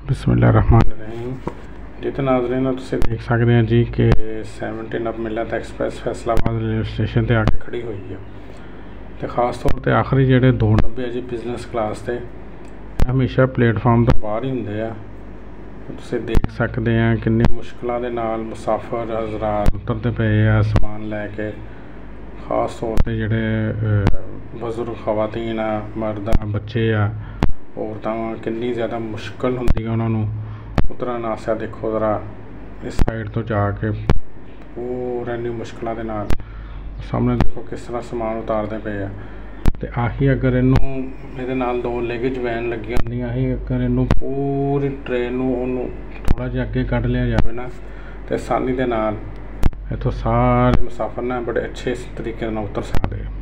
बिस्मिल्लाहिर्रहमानिर्रहीम। जितने नाज़रीन तुसीं देख सकते हैं जी कि 17 अप मिलत एक्सप्रैस फैसलाबाद रेलवे स्टेशन पर आके खड़ी हुई है। तो खास तौर पर आखिरी जोड़े 2 डब्बे जी बिजनेस क्लास के हमेशा प्लेटफॉर्म तो बाहर ही होंगे आ। तुसीं देख सकते हैं किन्नी मुश्किलों के नाल मुसाफिर हज़रात उतरते पे आ समान लैके। खास तौर पर जोड़े बजुर्ग खवातीन आ, मर्द आ, बच्चे आ, औरतां किन्नी ज़्यादा मुश्किल होंदी उन्होंने उतरन आस्ते। देखो ज़रा इस साइड तो जाके पूरा इन्नी मुश्किलों के नाल सामने देखो किस तरह समान उतारते पे आ। ते आही अगर इनू ये 2 लेगेज वैन लगी होंदियां ही, अगर इनू पूरी ट्रेन नूं थोड़ा जिहा अगे कढ़ लिया जाए ना तो आसानी के नाल इत्थों सारे मुसाफिर ना बड़े अच्छे तरीके नाल उतर सकते हैं।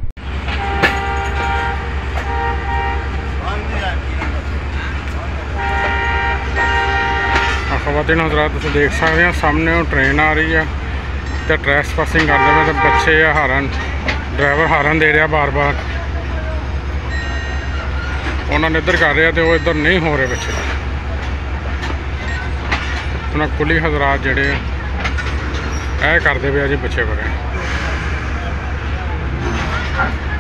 खवातीन हज़रात तुसीं देख सकते हैं सामने ट्रेन आ रही है तो ट्रैस पासिंग करते हुए तो बच्चे हारन ड्राइवर हारन दे रहा बार बार, उन्होंने इधर कर रहा तो वो इधर नहीं हो रहे बच्चे। उन्होंने कुली हज़रात जोड़े करते पे जी बच्चे बड़े।